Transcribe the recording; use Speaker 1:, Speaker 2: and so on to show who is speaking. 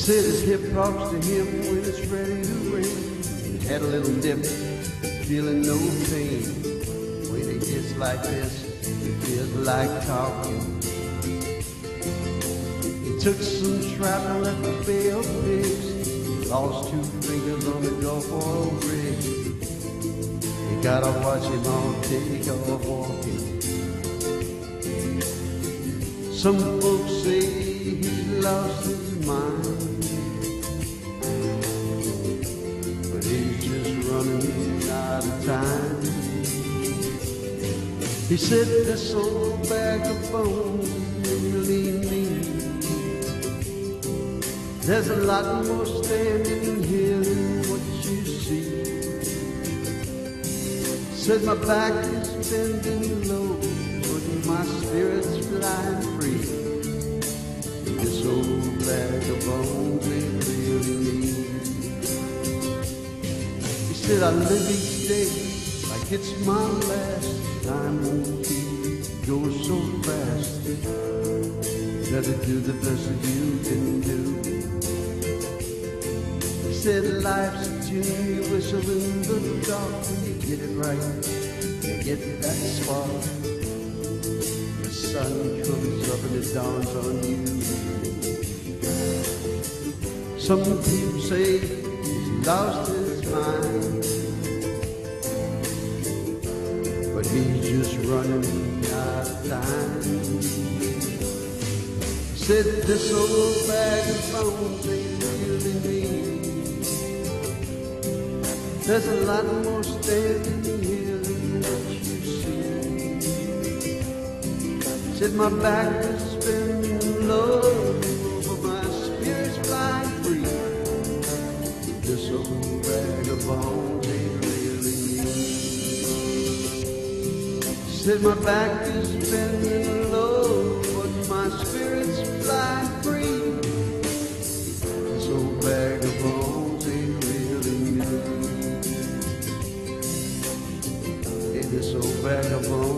Speaker 1: said his hip drops to him when it's ready to rain. Had a little dip, feeling no pain. When it gets like this, it feels like talking. He took some shrapnel at the Bay of Pigs, lost 2 fingers on the Gulf Oil rig. You gotta watch him all take off walking. Some folks say he's lost his mind, but he's just running out of time. He said this old bag of bones really mean there's a lot more standing here than what you see. Said my back is bending low, but my spirit's flying free. This old bag of bones ain't really me. He said I live each day like it's my last. Time won't keep going so fast. Better do the best that you can do. He said life's a tune you whistle in the dark. When you get it right, you get that spark. The sun comes up and it dawns on you. Some people say he's lost his mind, but he's just running out of time. Said this old bag of bones ain't really me. There's a lot more standing here than what you see. Said my back is spinning low, but my spirit's flying free. This old bag of bones ain't really me. Said my back is bending low, but my spirit's flying free. This old bag of bones ain't really me. Hey, this old bag of bones